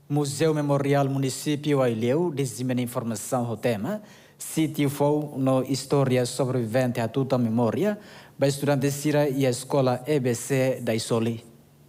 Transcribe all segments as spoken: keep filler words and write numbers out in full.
Museu Memorial Município Aileu dissemina informação ao tema. Sítio foi no História Sobrevivente à Tuta Memória, para estudante Sira e a Escola E B C da Isoli.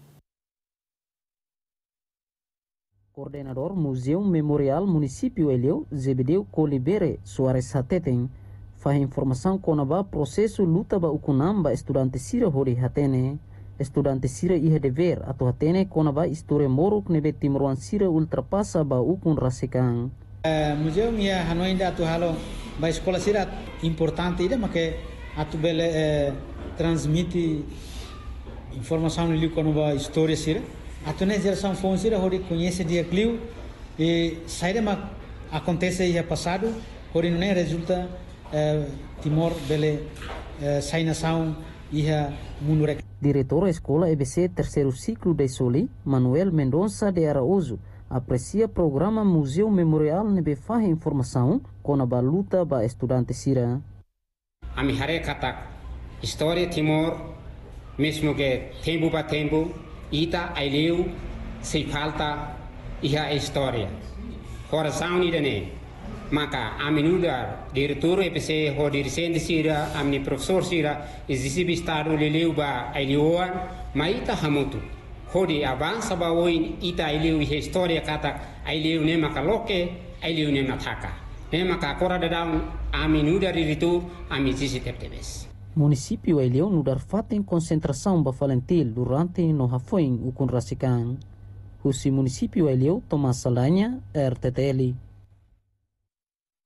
Coordenador Museu Memorial Município Aileu, Zebedeu Colibere Soares Hateten, faz informação com o processo luta ba ukunam ba estudante Sira hori hatene. Estudante Sira ia dever atau hatene com a história moruk nebe timruan Sira ultrapassa ba ukun rasekan. Uh, museu minha hanoi ainda atu halo ba escola Sira importante ida make atu bele uh, transmite informação ali com a história Sira. Atu ne geração fon Sira hori conhece dia clio e saída ma acontece ia passado hori não resulta uh, Timor bele uh, sai nação ia munurek. Diretor da Escola E B C terceiro ciclo de Soli, Manuel Mendonça de Araújo, aprecia programa Museu Memorial nebe faz informação com a luta ba estudante Sira. A mi hare kata história Timor, mesmo que tempo ba tempo, ita Aileu se falta ia história. Coração ni dene. Maka a menuda diretor E B C ho dirigente Sira, a mi professor Sira, existe estado leleu ba Aileuan, ma ita hamutu. Hodi avança ba oi ita Aileu e história kata Aileu ne maka loke, Aileu ne nataka. Ne maka kora dadang a menuda diretor a mi existe teptebes. Município Aileu nudar fatem concentração ba falentil durante no hafoin ukun rasikan. Husi município Aileu Tomás Salanya, R T T L.